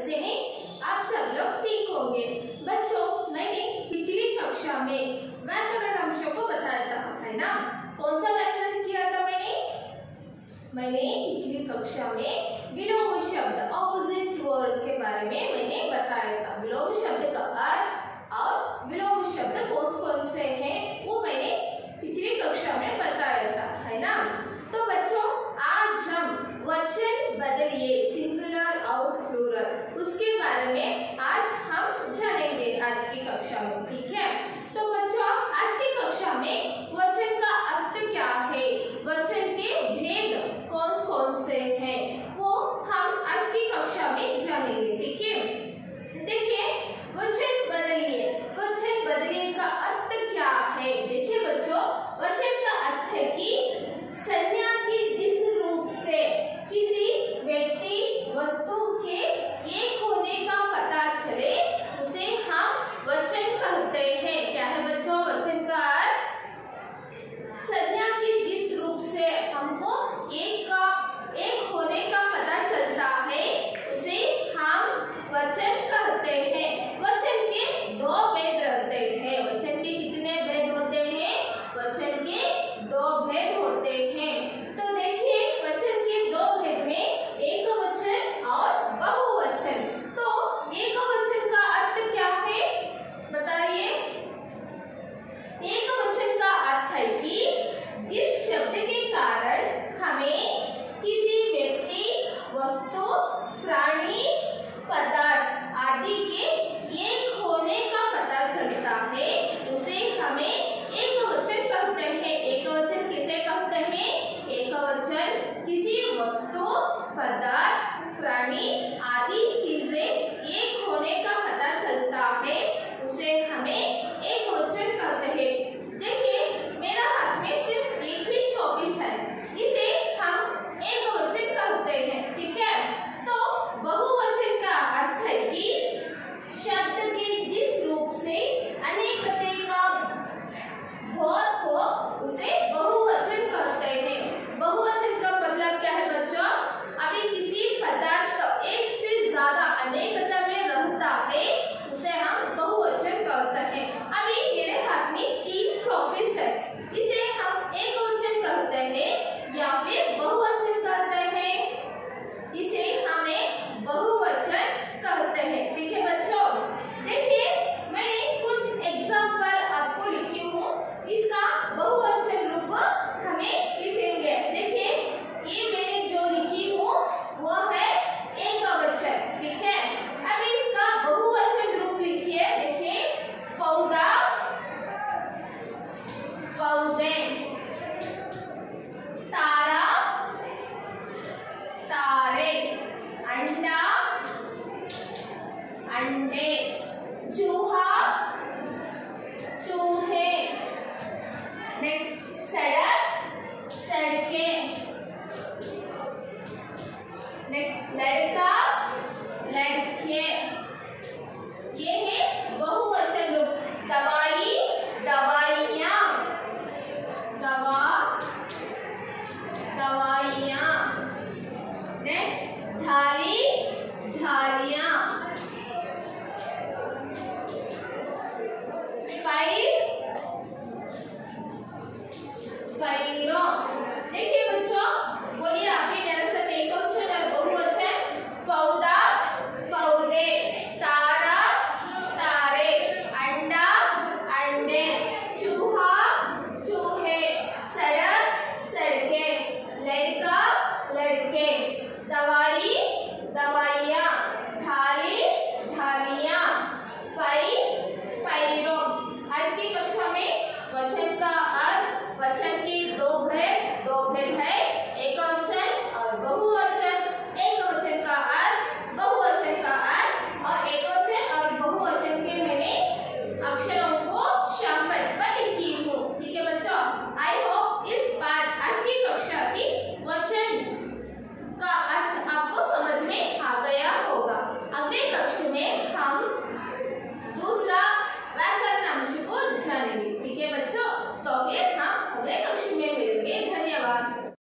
कैसे हैं आप सब लोग? ठीक होंगे। बच्चों, मैंने पिछली कक्षा में व्याकरण अंशों को बताया था, है ना? कौन सा व्याकरण किया था मैंने पिछली कक्षा में विलोम शब्द, ऑपोजिट वर्ड के बारे में मैंने बताया था। विलोम शब्द का अर्थ और विलोम शब्द कौन से हैं वो मैंने पिछली कक्षा में बताया था, है ना? तो बच्चों, आज हम वचन बदलिए, सिंगुलर और प्लूरल, उसके बारे में आज हम जानेंगे आज की कक्षा में, ठीक है? तो बच्चों, आज की कक्षा में वचन का अर्थ क्या है, वचन के भेद कौन कौन से हैं, वो हम आज की कक्षा में जानेंगे, ठीक है? देखिए, वचन बदलिए का अर्थ क्या है? देखिए बच्चों, वचन का अर्थ है कि संज्ञा के जिस रूप से किसी व्यक्ति वस्तु के एक होने का पता चले उसे हम वचन कहते हैं। क्या है बच्चों वचन का अर्थ? संज्ञा के जिस रूप से हमको एक होने का पता चलता है उसे हम वचन कहते हैं। वचन के दो भेद रहते हैं। वचन के कितने भेद होते हैं? वचन के दो भेद होते हैं। तो देखिए, वचन के दो भेद में एक वचन और बहुवचन। तो एक वचन का अर्थ क्या है बताइए? एक वचन का अर्थ है कि जिस शब्द के कारण हमें किसी व्यक्ति, वस्तु, प्राणी, पदार्थ आदि के एक होने का पता चलता है उसे हमें एक वचन कहते हैं। एक वचन किसे कहते हैं? एक वचन किसी वस्तु, पदार्थ, प्राणी आदि चीजें एक होने का पता चलता है उसे हमें एक वचन कहते हैं। देखिए, मेरा हाथ में सिर्फ एक ही 24 है, इसे हम एक वचन कहते हैं, ठीक है? तो बहुवचन का अर्थ है कि शब्द के जिस रूप से अनेकता का बोध हो उसे बहुवचन कहते हैं। बहुवचन का मतलब क्या है बच्चों? अभी किसी पदार्थ एक से ज्यादा अनेकता में रहता है उसे हम बहुवचन कहते हैं। अभी मेरे हाथ में 3 24 है, इसे हम एक वचन कहते हैं या फिर बहुवचन कहते हैं? इसे हमें बहुवचन कहते हैं, ठीक है बच्चों? देखिए, मैंने कुछ एग्जाम्पल आपको लिखी हूँ, इसका बहुवचन रूप हमें लिखेंगे। देखिए, ये मैंने जो लिखी हूँ वो है एक वचन, ठीक है? अब इसका बहुवचन रूप लिखिए। देखिए, पौधा, पौधे, तारा, तारे, अंडा, अंडे, चूहा, चूहे, नेक्स्ट सड़क, सड़कें, नेक्स्ट लड़का, लड़के। ये है बहुवचन रूप। दवाई, दवाइयाँ, दवा, दवाइयाँ। नेक्स्ट थाली, थालियाँ। फाइल, फाइलों। देखिए बच्चों, बोलिए आप भी मेरे साथ एक वचन और बहुवचन। पौधा, पौधे, तारा, तारे, अंडा, अंडे, चूहा, चूहे, सड़क, सड़कें, लड़का, लड़के, दवाई,